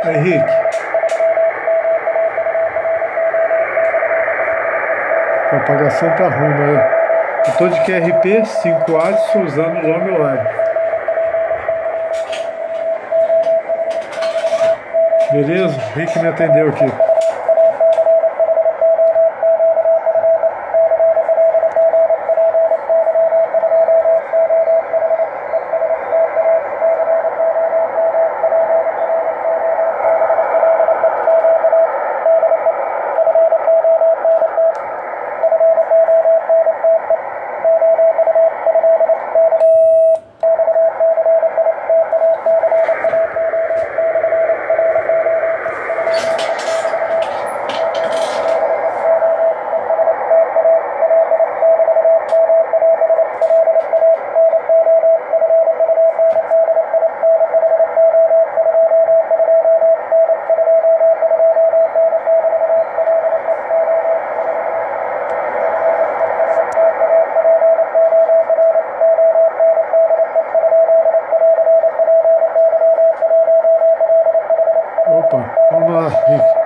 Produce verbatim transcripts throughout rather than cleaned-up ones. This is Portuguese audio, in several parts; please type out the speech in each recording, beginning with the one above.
Henrique, a propagação tá ruim, mas eu tô de Q R P cinco A usando o Long Live. Beleza? Henrique me atendeu aqui. Opa, vamos lá, Henrique.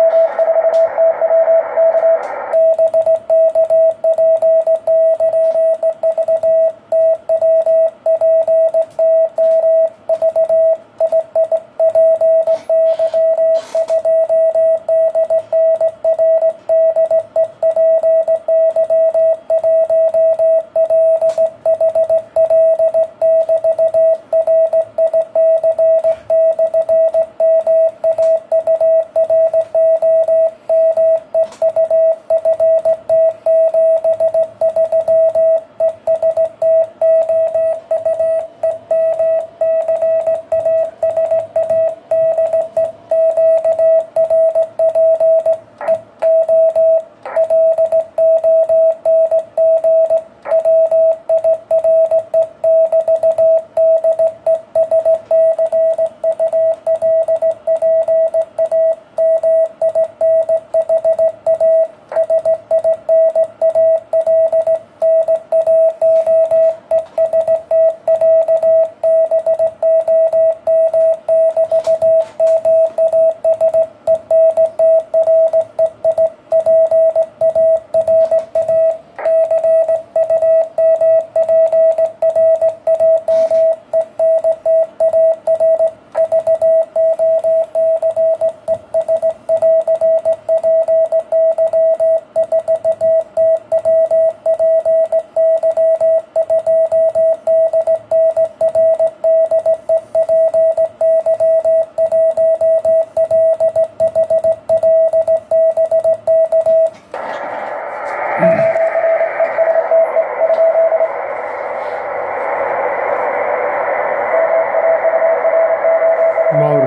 Mauro.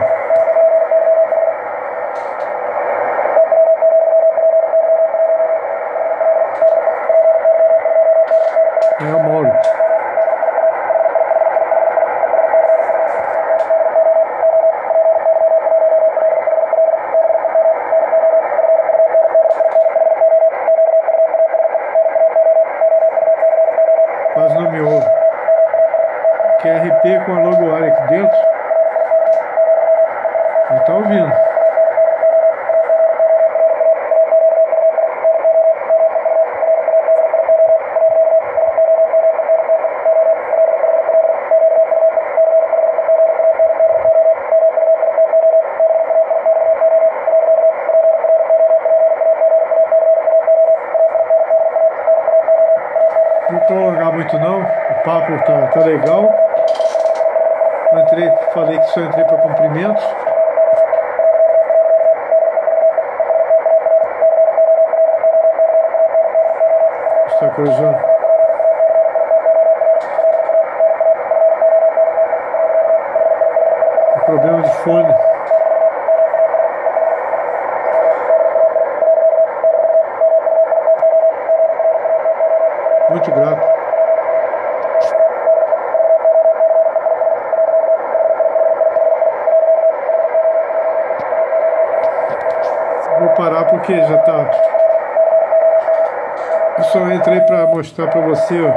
É o Mauro. Quase não me ouve. Q R P com a logo área aqui dentro. Não tá ouvindo. Não prolongar muito não, o papo tá, tá legal. Eu entrei, falei que só entrei para cumprimentos. Está cruzando. Tem problema de fone. Muito grato. Vou parar porque já tá. Eu só entrei para mostrar para você, ó.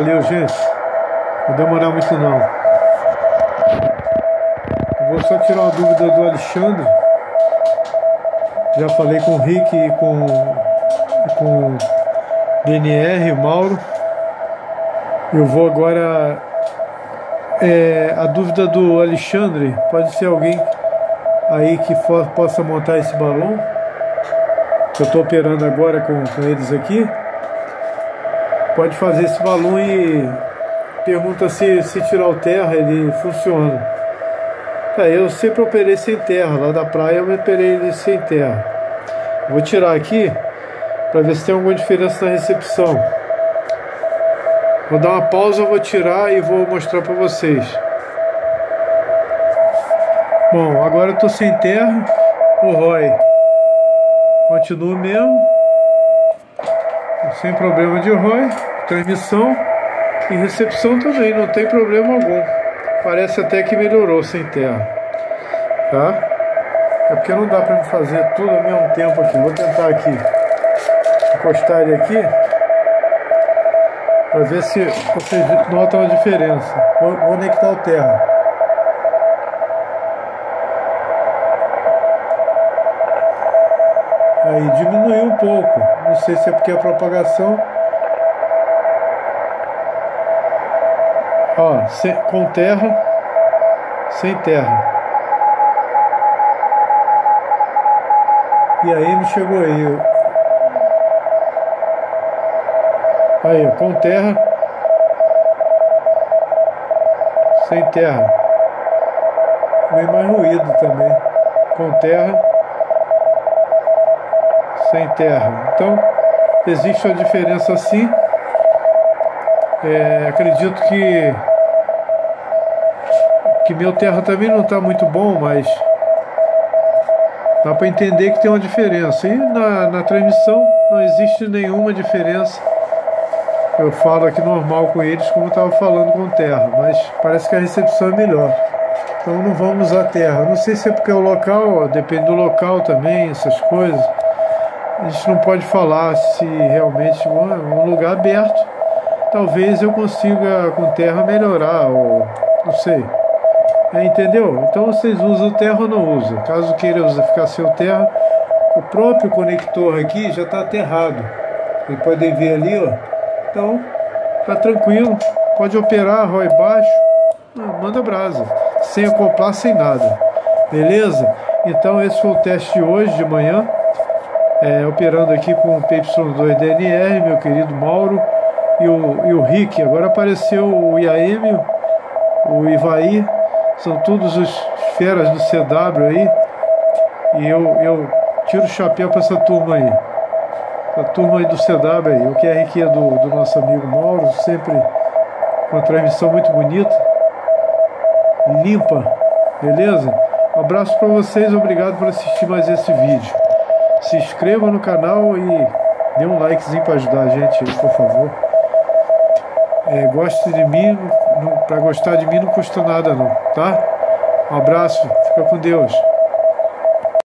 Valeu, gente. Não vou demorar muito não. Eu vou só tirar uma dúvida do Alexandre. Já falei com o Rick e com, com o D N R, o Mauro. Eu vou agora... É, a dúvida do Alexandre, pode ser alguém aí que for, possa montar esse balão. Eu estou operando agora com, com eles aqui. Pode fazer esse balão e pergunta se, se tirar o terra ele funciona. É, eu sempre operei sem terra, lá da praia eu operei ele sem terra. Vou tirar aqui para ver se tem alguma diferença na recepção. Vou dar uma pausa, vou tirar e vou mostrar para vocês. Bom, agora eu estou sem terra. O Roy continua mesmo, sem problema de Roy. Transmissão e recepção também, não tem problema algum. Parece até que melhorou sem terra, tá? É porque não dá para me fazer tudo ao mesmo tempo aqui. Vou tentar aqui encostar ele aqui para ver se vocês notam a diferença. Vou conectar o terra. Aí diminuiu um pouco. Não sei se é porque a propagação. Ó, sem, com terra, sem terra. E aí não chegou aí. Aí, com terra, sem terra. Vem mais ruído também. Com terra, sem terra. Então, existe uma diferença assim. É, acredito que que meu terra também não está muito bom, mas dá para entender que tem uma diferença. E na, na transmissão não existe nenhuma diferença. Eu falo aqui normal com eles, como eu estava falando com terra, mas parece que a recepção é melhor. Então não vamos usar terra. Não sei se é porque é o local, depende do local também, essas coisas. A gente não pode falar se realmente é um lugar aberto. Talvez eu consiga com terra melhorar, ou não sei. É, entendeu? Então vocês usam terra ou não usam? Caso queira ficar sem terra, o próprio conector aqui já está aterrado. Vocês podem ver ali, ó. Então, tá tranquilo, pode operar, Roy baixo, manda brasa, sem acoplar, sem nada, beleza? Então esse foi o teste de hoje, de manhã, é, operando aqui com o P Y dois D N R, meu querido Mauro, e o, e o Rick. Agora apareceu o I A M, o Ivaí, são todos os feras do C W aí, e eu, eu tiro o chapéu para essa turma aí. A turma aí do C W aí, o Q R Q do, do nosso amigo Mauro, sempre com uma transmissão muito bonita, limpa, beleza? Um abraço para vocês, obrigado por assistir mais esse vídeo. Se inscreva no canal e dê um likezinho para ajudar a gente aí, por favor. É, goste de mim, para gostar de mim não custa nada não, tá? Um abraço, fica com Deus.